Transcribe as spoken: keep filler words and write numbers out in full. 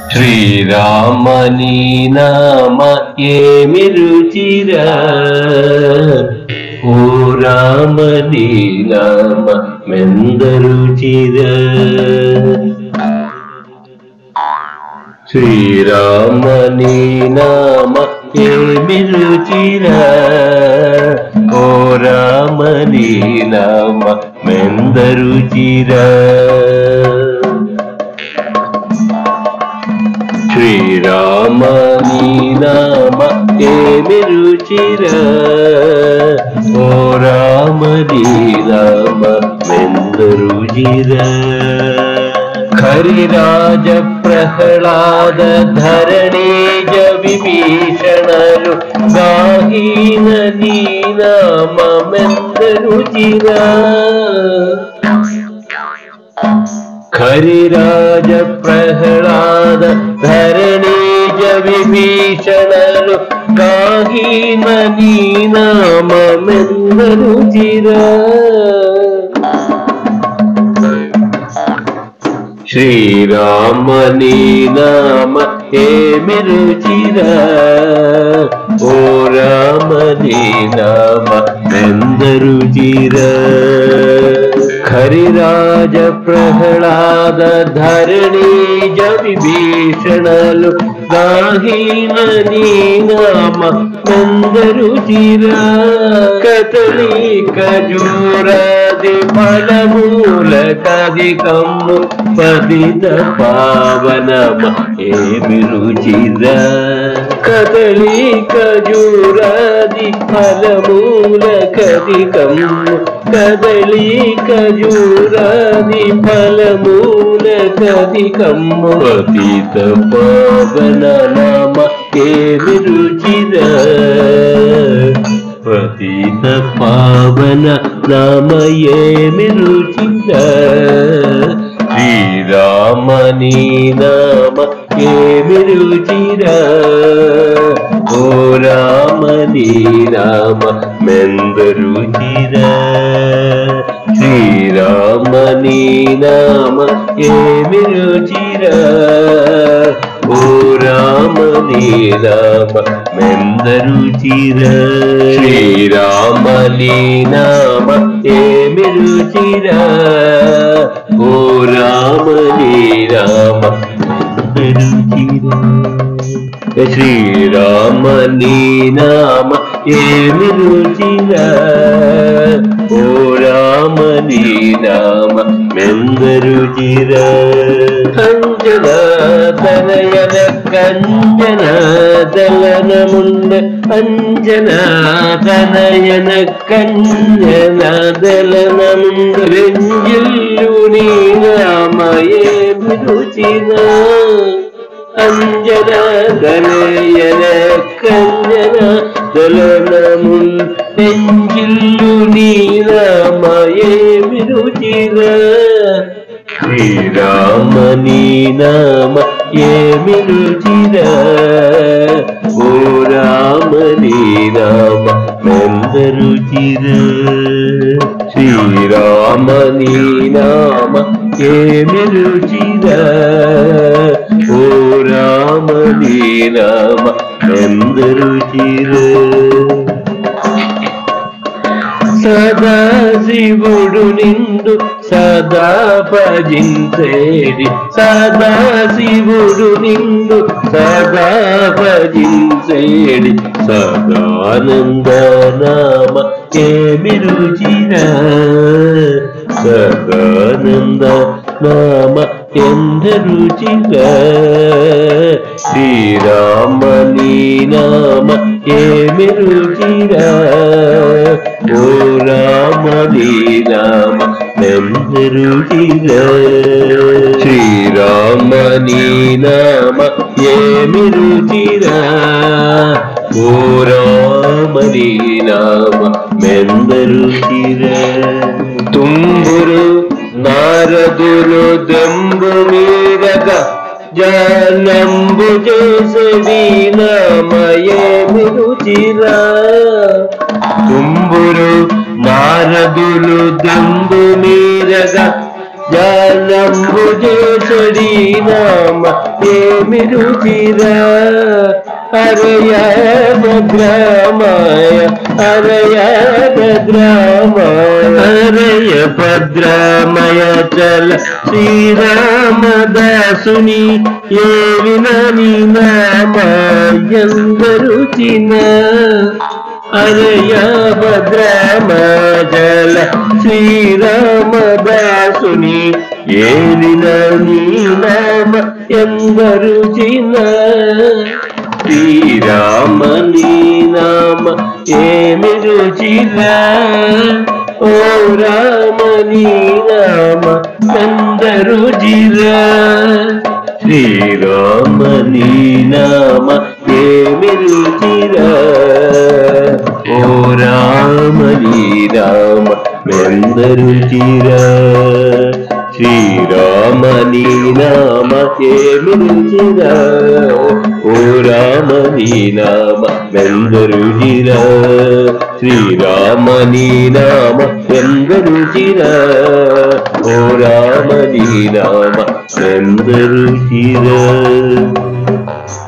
శ్రీరామని నామ ఏమి రుచిరా, ఓ రామని నామ మెంద రుచిరా. శ్రీరామని నామ ఏమి రుచిరా, ఓ రామని నామ మెంద రుచిరా. శ్రీరామని నామ ఏమి రుచిరా, ఓ రామని నామ మెంద రుచిరా. హరిరాజ ప్రహ్లాద ధరణీజ విభీషణలు గాహీన నీ నామ మెంద రుచిరా. హరిరాజ ప్రహ్లాద ధరణీజ విభీషణలు గాహీన నీ నామ మెంద రుచిరా. శ్రీరామని నామ ఏమి రుచిరా, ఓ రామని నామ మెంద రుచిరా. హరిరాజ ప్రహ్లాద ధరణీజ విభీషణలు గాహీన నీ నామ మెంద రుచిరా. కదలి ఖజూరాది ఫలమూల కదికమ్ము పతిత పావనమ ఏమి రుచిరా. కదలి ఖజూరాది ఫలమూల కదికమ్ము కదలి ఖజూరాది ఫలమూల కదికమ్ము పతిత పావన నామ ఏమి రుచిరా. పతిత పావన నామ ఏమి రుచిరా. శ్రీరామని నామ ఏమి రుచిరా, ఓ రామని నామ మెంద రుచిరా. శ్రీరామని నామ ఏమి రుచిరా, ఓ రామని నామ మెంద రుచిరా. శ్రీరామని నామ ఏమి రుచిరా, ఓ రామని నామ మెంద రుచిరా. శ్రీరామని నామ ఏమి రుచిరా, ఓ రామని నామ మెంద రుచిరా. కంజన తనయన కంజన దళనముండ అంజన తనయన కంజన దళనముండ వెంజిల్లు నీ నామ ఏమి రుచిరా. అంజన దళయన కంజన దళనమున్ పెంజిల్లు నీ నామ ఏమి రుచిరా. శ్రీరామని నామ ఏమి రుచిరా, ఓ రామని నామ మెంద రుచిరా. శ్రీరామని నామ ఏమి రుచిరా, ఓ రామని నామ మెంద రుచిరా. సదా శివుడు నిండు సదా భజించేడి, సదా శివుడు నిండు సదా భజించేడి సదానంద నామ ఏమి రుచిరా. సదానంద నామ ఎంత రుచిరా. శ్రీరామని నామ ఏమి రుచిరా, ఓ రామని నామ మెంద రుచిరా. శ్రీరామని నామ ఏమి రుచిరా, ఓ రామని నామ మెంద రుచిరా. తుంబురు నారదులు దెంబు మీరగా జనంబు చేసడి నామ ఏమి రుచిరా. తుంబురు నారదులు దెంబు మీరగా జనంబు చేసడి నామ ఏమి రుచిరా హరయ భద్రమాయ హరయ భద్రమాయ హరయ భద్రమయ చల శ్రీరామదాసుని ఏ వినని నామ ఎందరుచిన హరయ భద్రమజల శ్రీరామదాసుని ఏలినని నామ ఎందరుచిన శ్రీరామని నామ ఏమి రుచిరా ఓ రామని నామ ఎందరుచిరా శ్రీరామని నామ ఏమి రుచిరా ఓ రామని రామ మెందరుచిరా శ్రీరామని నామ ఏమి రుచిరా ఓ రామని నామ మెందరుచిరా శ్రీరామని నామ ఎందరుచిరా ఓ రామని నామ మెందరుచిరా